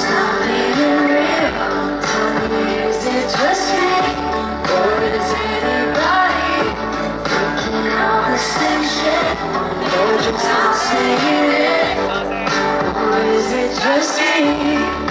not being real. Tell me, is it just me? Or is anybody thinking all the same shit? Or just not saying it? Or is it just me?